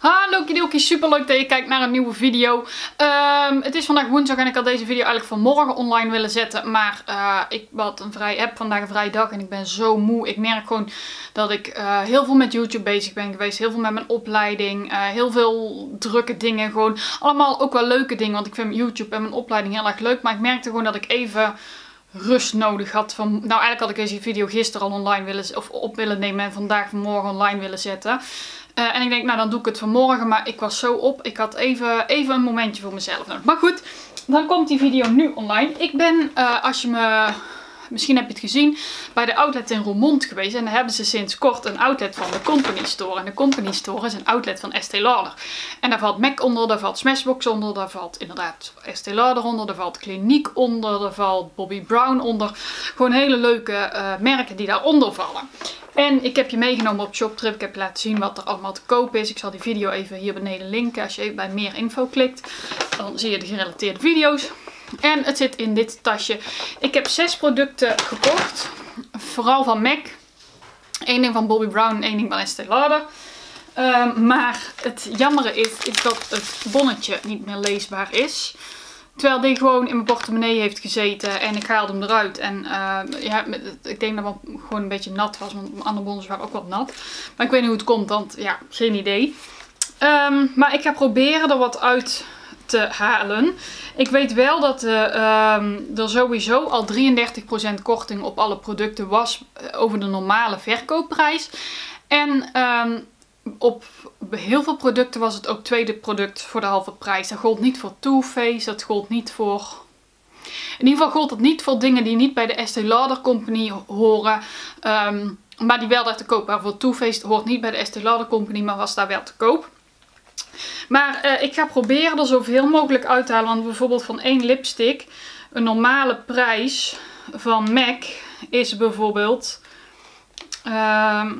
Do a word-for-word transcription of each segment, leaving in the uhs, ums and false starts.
Hallo kidoki, super leuk dat je kijkt naar een nieuwe video. Um, het is vandaag woensdag en ik had deze video eigenlijk vanmorgen online willen zetten. Maar uh, ik had een vrij, heb vandaag een vrije dag en ik ben zo moe. Ik merk gewoon dat ik uh, heel veel met YouTube bezig ben geweest. Heel veel met mijn opleiding. Uh, heel veel drukke dingen. Gewoon allemaal ook wel leuke dingen. Want ik vind YouTube en mijn opleiding heel erg leuk. Maar ik merkte gewoon dat ik even rust nodig had. Van, nou eigenlijk had ik deze video gisteren al online willen, of op willen nemen. En vandaag vanmorgen online willen zetten. Uh, en ik denk, nou dan doe ik het vanmorgen, maar ik was zo op. Ik had even, even een momentje voor mezelf nodig. Maar goed, dan komt die video nu online. Ik ben, uh, als je me, misschien heb je het gezien, bij de outlet in Roermond geweest. En daar hebben ze sinds kort een outlet van de Company Store. En de Company Store is een outlet van Estée Lauder. En daar valt MAC onder, daar valt Smashbox onder, daar valt inderdaad Estée Lauder onder, daar valt Clinique onder, daar valt Bobbi Brown onder. Gewoon hele leuke uh, merken die daaronder vallen. En ik heb je meegenomen op ShopTrip. Ik heb je laten zien wat er allemaal te koop is. Ik zal die video even hier beneden linken. Als je even bij meer info klikt, dan zie je de gerelateerde video's. En het zit in dit tasje. Ik heb zes producten gekocht. Vooral van MAC. Eén ding van Bobbi Brown en één ding van Estée Lauder. Um, maar het jammere is, is dat het bonnetje niet meer leesbaar is. Terwijl die gewoon in mijn portemonnee heeft gezeten en ik haalde hem eruit. En uh, ja, ik denk dat het gewoon een beetje nat was, want mijn andere bonnetjes waren ook wat nat. Maar ik weet niet hoe het komt, want ja, geen idee. Um, maar ik ga proberen er wat uit te halen. Ik weet wel dat uh, um, er sowieso al drieëndertig procent korting op alle producten was over de normale verkoopprijs. En um, op heel veel producten was het ook tweede product voor de halve prijs. Dat gold niet voor Too Faced, dat gold niet voor... In ieder geval gold het niet voor dingen die niet bij de Estée Lauder Company horen. Um, maar die wel daar te koop waren. Voor Too Faced hoort niet bij de Estée Lauder Company, maar was daar wel te koop. Maar uh, ik ga proberen er zoveel mogelijk uit te halen. Want bijvoorbeeld van één lipstick, een normale prijs van MAC is bijvoorbeeld... Um,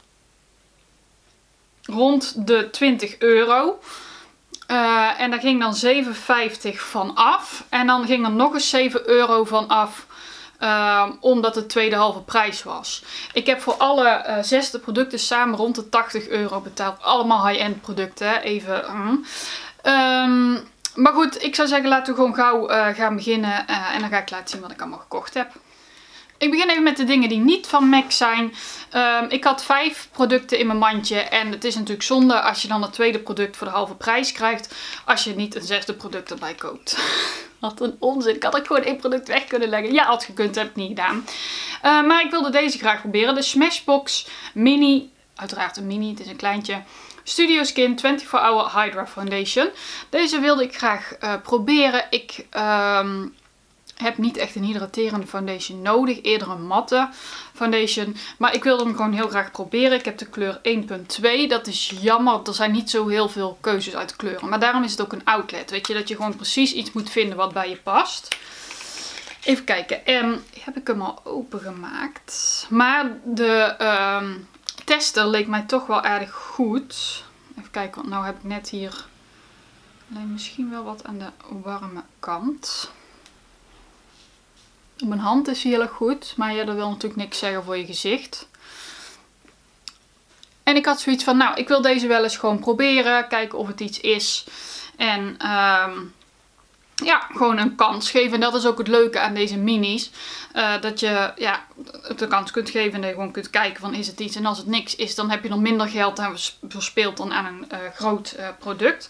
rond de twintig euro. Uh, en daar ging dan zeven vijftig van af. En dan ging er nog eens zeven euro van af. Uh, omdat het tweede halve prijs was. Ik heb voor alle uh, zesde producten samen rond de tachtig euro betaald. Allemaal high-end producten. Hè? Even. Uh. Um, maar goed, ik zou zeggen laten we gewoon gauw uh, gaan beginnen. Uh, en dan ga ik laten zien wat ik allemaal gekocht heb. Ik begin even met de dingen die niet van MAC zijn. Um, ik had vijf producten in mijn mandje. En het is natuurlijk zonde als je dan het tweede product voor de halve prijs krijgt. Als je niet een zesde product erbij koopt. Wat een onzin. Ik had ook gewoon één product weg kunnen leggen. Ja, had gekund. Heb ik niet gedaan. Uh, maar ik wilde deze graag proberen. De Smashbox Mini. Uiteraard een mini. Het is een kleintje. Studio Skin vierentwintig hour Hydra Foundation. Deze wilde ik graag uh, proberen. Ik... Um, heb niet echt een hydraterende foundation nodig. Eerder een matte foundation. Maar ik wilde hem gewoon heel graag proberen. Ik heb de kleur één punt twee. Dat is jammer. Er zijn niet zo heel veel keuzes uit de kleuren. Maar daarom is het ook een outlet. Weet je, dat je gewoon precies iets moet vinden wat bij je past. Even kijken. Um, heb ik hem al opengemaakt. Maar de um, tester leek mij toch wel erg goed. Even kijken. Want nou heb ik net hier alleen misschien wel wat aan de warme kant. Op mijn hand is hij heel erg goed, maar ja, dat wil natuurlijk niks zeggen voor je gezicht. En ik had zoiets van, nou, ik wil deze wel eens gewoon proberen, kijken of het iets is. En um, ja, gewoon een kans geven. En dat is ook het leuke aan deze minis. Uh, dat je ja, het een kans kunt geven en dat je gewoon kunt kijken van is het iets. En als het niks is, dan heb je er minder geld aan verspeeld dan aan een uh, groot uh, product.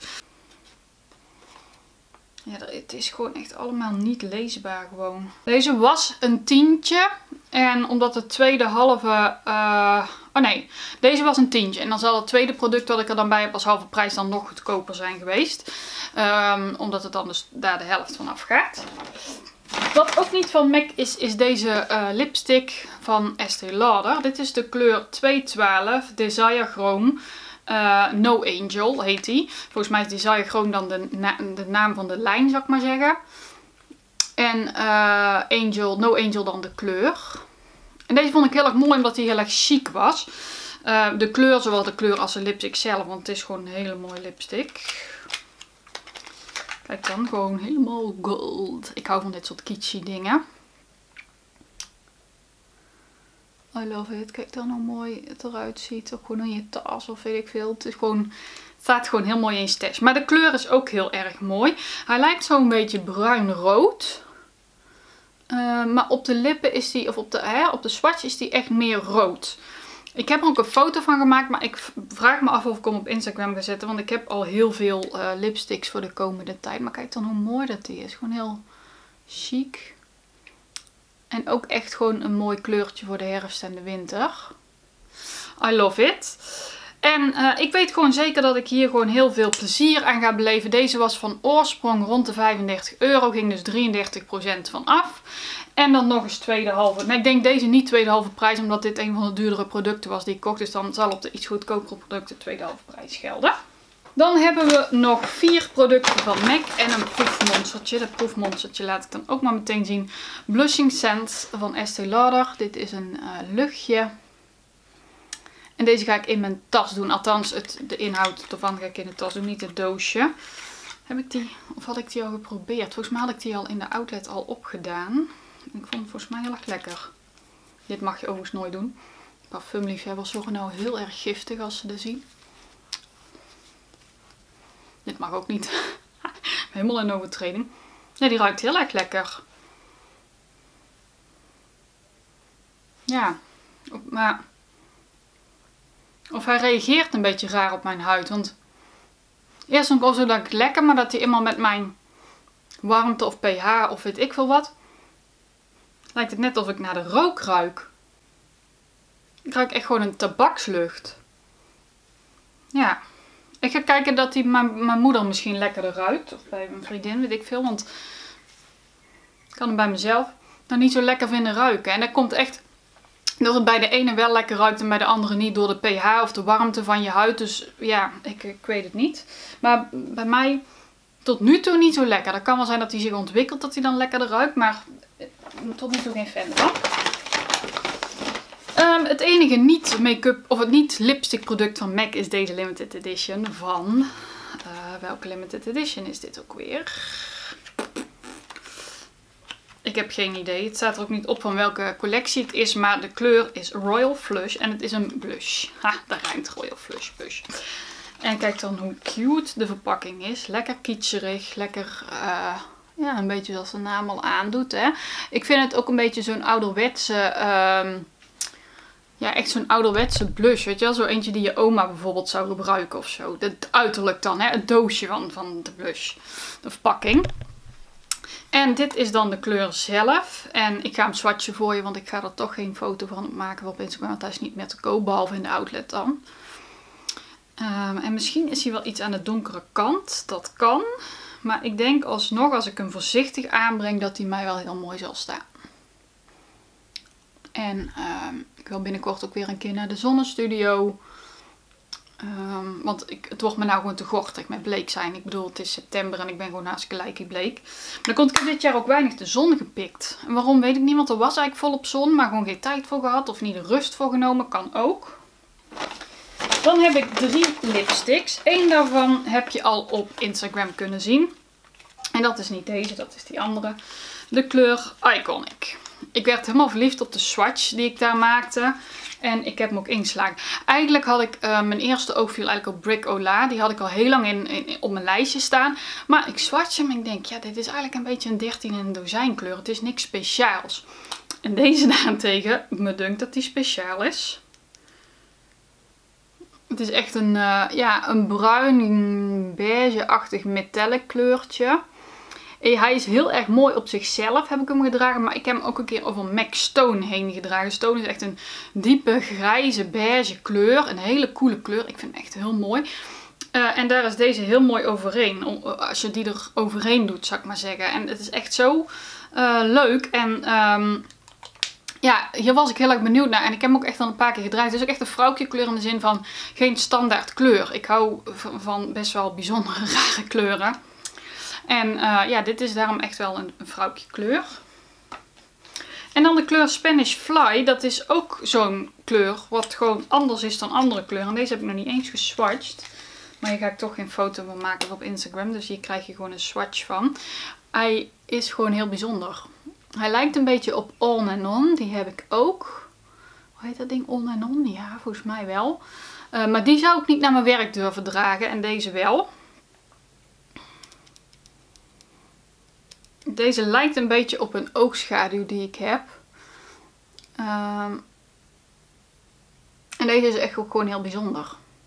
Ja, het is gewoon echt allemaal niet leesbaar gewoon. Deze was een tientje. En omdat het tweede halve... Uh, oh nee, deze was een tientje. En dan zal het tweede product wat ik er dan bij heb als halve prijs dan nog goedkoper zijn geweest. Um, omdat het dan dus daar de helft van afgaat. Wat ook niet van MAC is, is deze uh, lipstick van Estée Lauder. Dit is de kleur tweehonderdtwaalf Desire Chrome. Uh, No Angel heet die. Volgens mij is Desire Chrome dan de, na de naam van de lijn, zou ik maar zeggen. En uh, Angel, No Angel dan de kleur. En deze vond ik heel erg mooi omdat hij heel erg chic was. Uh, de kleur zowel de kleur als de lipstick zelf, want het is gewoon een hele mooie lipstick. Kijk dan, gewoon helemaal gold. Ik hou van dit soort kitschy dingen. I love it. Kijk dan hoe mooi het eruit ziet. Ook gewoon in je tas of weet ik veel. Het is gewoon, het staat gewoon heel mooi in je stash. Maar de kleur is ook heel erg mooi. Hij lijkt zo'n beetje bruin-rood. Uh, maar op de lippen is die, of op de, hè, op de swatch is die echt meer rood. Ik heb er ook een foto van gemaakt, maar ik vraag me af of ik hem op Instagram ga zetten. Want ik heb al heel veel uh, lipsticks voor de komende tijd. Maar kijk dan hoe mooi dat die is. Gewoon heel chic. En ook echt gewoon een mooi kleurtje voor de herfst en de winter. I love it. En uh, ik weet gewoon zeker dat ik hier gewoon heel veel plezier aan ga beleven. Deze was van oorsprong rond de vijfendertig euro. Ging dus drieëndertig procent van af. En dan nog eens tweede halve. Nou, ik denk deze niet tweede halve prijs. Omdat dit een van de duurdere producten was die ik kocht. Dus dan zal op de iets goedkopere producten tweede halve prijs gelden. Dan hebben we nog vier producten van M A C en een proefmonstertje. Dat proefmonstertje laat ik dan ook maar meteen zien. Blushing Scent van Estée Lauder. Dit is een uh, luchtje. En deze ga ik in mijn tas doen. Althans, het, de inhoud ervan ga ik in de tas doen. Niet het doosje. Heb ik die, of had ik die al geprobeerd? Volgens mij had ik die al in de outlet al opgedaan. Ik vond het volgens mij heel erg lekker. Dit mag je overigens nooit doen. Parfumliefhebbers worden nou heel erg giftig als ze dit zien. Dit mag ook niet. Helemaal in overtreding. Nee, die ruikt heel erg lekker. Ja. Maar... Of hij reageert een beetje raar op mijn huid. Want eerst vond ik al zo dat ik lekker. Maar dat hij eenmaal met mijn warmte of pH of weet ik veel wat. Lijkt het net alsof ik naar de rook ruik. Ik ruik echt gewoon een tabakslucht. Ja. Ik ga kijken dat die mijn, mijn moeder misschien lekkerder ruikt. Of bij mijn vriendin, weet ik veel. Want ik kan hem bij mezelf nou niet zo lekker vinden ruiken. En dat komt echt dat het bij de ene wel lekker ruikt en bij de andere niet. Door de pH of de warmte van je huid. Dus ja, ik, ik weet het niet. Maar bij mij tot nu toe niet zo lekker. Dat kan wel zijn dat hij zich ontwikkelt dat hij dan lekkerder ruikt. Maar tot nu toe geen fan van. Um, het enige niet make-up of het niet lipstick product van M A C is deze limited edition van... Uh, welke limited edition is dit ook weer? Ik heb geen idee. Het staat er ook niet op van welke collectie het is. Maar de kleur is Royal Flush. En het is een blush. Ha, daar ruimt Royal Flush blush. En kijk dan hoe cute de verpakking is. Lekker kitscherig. Lekker... Uh, ja, een beetje zoals de naam al aandoet. Hè? Ik vind het ook een beetje zo'n ouderwetse... Um, Ja, echt zo'n ouderwetse blush, weet je wel. Zo eentje die je oma bijvoorbeeld zou gebruiken of zo. Het uiterlijk dan, hè. Het doosje van, van de blush. De verpakking. En dit is dan de kleur zelf. En ik ga hem swatchen voor je, want ik ga er toch geen foto van maken op Instagram. Want hij is niet meer te koop, behalve in de outlet dan. Um, en misschien is hij wel iets aan de donkere kant. Dat kan. Maar ik denk alsnog, als ik hem voorzichtig aanbreng, dat hij mij wel heel mooi zal staan. En um, ik wil binnenkort ook weer een keer naar de zonnestudio. Um, want ik, het wordt me nou gewoon te gortig met bleek zijn. Ik bedoel, het is september en ik ben gewoon hartstikke lijkie bleek. Maar dan komt ik dit jaar ook weinig de zon gepikt. En waarom weet ik niet, want er was eigenlijk volop zon. Maar gewoon geen tijd voor gehad of niet de rust voor genomen. Kan ook. Dan heb ik drie lipsticks. Eén daarvan heb je al op Instagram kunnen zien. En dat is niet deze, dat is die andere. De kleur Iconic. Ik werd helemaal verliefd op de swatch die ik daar maakte. En ik heb hem ook ingeslagen. Eigenlijk had ik uh, mijn eerste oog viel eigenlijk op Brick Ola. Die had ik al heel lang in, in, op mijn lijstje staan. Maar ik swatch hem en ik denk, ja, dit is eigenlijk een beetje een dertien in een dozijn kleur. Het is niks speciaals. En deze daarentegen, me dunkt dat die speciaal is. Het is echt een, uh, ja, een bruin beige-achtig metallic kleurtje. Hij is heel erg mooi op zichzelf, heb ik hem gedragen. Maar ik heb hem ook een keer over M A C Stone heen gedragen. Stone is echt een diepe grijze beige kleur. Een hele coole kleur. Ik vind hem echt heel mooi. Uh, en daar is deze heel mooi overheen. Als je die er overheen doet, zou ik maar zeggen. En het is echt zo uh, leuk. En um, ja, hier was ik heel erg benieuwd naar. En ik heb hem ook echt al een paar keer gedraaid. Het is ook echt een vrouwtje kleur in de zin van geen standaard kleur. Ik hou van best wel bijzondere, rare kleuren. En uh, ja, dit is daarom echt wel een, een vrouwtje kleur. En dan de kleur Spanish Fly. Dat is ook zo'n kleur wat gewoon anders is dan andere kleuren. En deze heb ik nog niet eens geswatcht. Maar hier ga ik toch geen foto van maken op Instagram. Dus hier krijg je gewoon een swatch van. Hij is gewoon heel bijzonder. Hij lijkt een beetje op On and On. Die heb ik ook. hoe heet dat ding? On en On? Ja, volgens mij wel. Uh, maar die zou ik niet naar mijn werk durven dragen. En deze wel. Deze lijkt een beetje op een oogschaduw die ik heb. Um, en deze is echt ook gewoon heel bijzonder.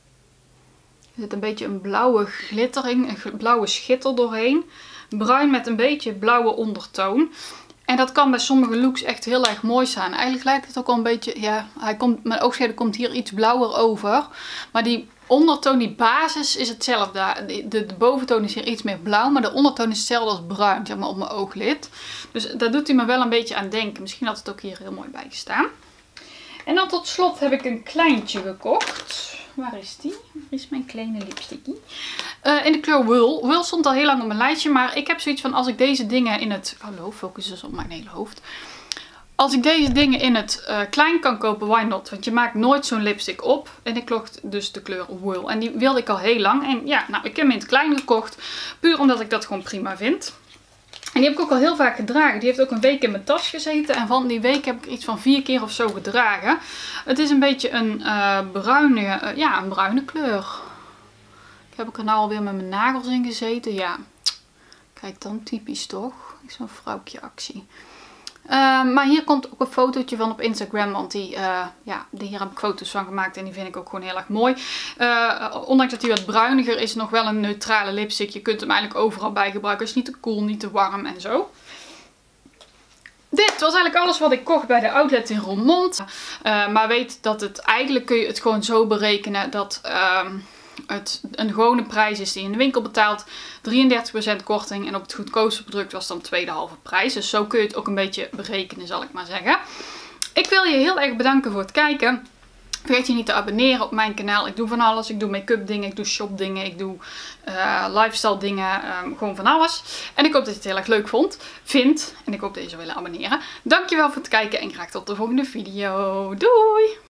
Er zit een beetje een blauwe glittering, een blauwe schitter doorheen. Bruin met een beetje blauwe ondertoon. En dat kan bij sommige looks echt heel erg mooi zijn. Eigenlijk lijkt het ook al een beetje, ja, hij komt, mijn oogschaduw komt hier iets blauwer over. Maar die ondertoon, die basis is hetzelfde. De, de, de boventoon is hier iets meer blauw, maar de ondertoon is hetzelfde als bruin, zeg maar, op mijn ooglid. Dus daar doet hij me wel een beetje aan denken. Misschien had het ook hier heel mooi bij gestaan. En dan tot slot heb ik een kleintje gekocht. Waar is die? Waar is mijn kleine lipstickie? Uh, in de kleur Wool. Wool stond al heel lang op mijn lijstje. Maar ik heb zoiets van, als ik deze dingen in het... Hallo, focus dus op mijn hele hoofd. Als ik deze dingen in het uh, klein kan kopen, why not? Want je maakt nooit zo'n lipstick op. En ik kocht dus de kleur Wool. En die wilde ik al heel lang. En ja, nou, ik heb hem in het klein gekocht. Puur omdat ik dat gewoon prima vind. En die heb ik ook al heel vaak gedragen. Die heeft ook een week in mijn tas gezeten. En van die week heb ik iets van vier keer of zo gedragen. Het is een beetje een uh, bruine, uh, ja, een bruine kleur. Ik heb er nou alweer met mijn nagels in gezeten. Ja, kijk dan, typisch toch? Zo'n vrouwtje actie. Uh, maar hier komt ook een fotootje van op Instagram, want die, uh, ja, die hier heb ik foto's van gemaakt en die vind ik ook gewoon heel erg mooi. Uh, ondanks dat hij wat bruiniger is, nog wel een neutrale lipstick. Je kunt hem eigenlijk overal bij gebruiken. Het is niet te koel, niet te warm en zo. Dit was eigenlijk alles wat ik kocht bij de outlet in Roermond. Uh, maar weet dat het eigenlijk kun je het gewoon zo berekenen dat... Uh, het een gewone prijs is die je in de winkel betaalt, drieëndertig procent korting en op het goedkoopste product was dan tweede halve prijs. Dus zo kun je het ook een beetje berekenen, zal ik maar zeggen. Ik wil je heel erg bedanken voor het kijken. Vergeet je niet te abonneren op mijn kanaal. Ik doe van alles. Ik doe make-up dingen, ik doe shop dingen, ik doe uh, lifestyle dingen, um, gewoon van alles. En ik hoop dat je het heel erg leuk vond, vindt en ik hoop dat je zou willen abonneren. Dankjewel voor het kijken en graag tot de volgende video. Doei!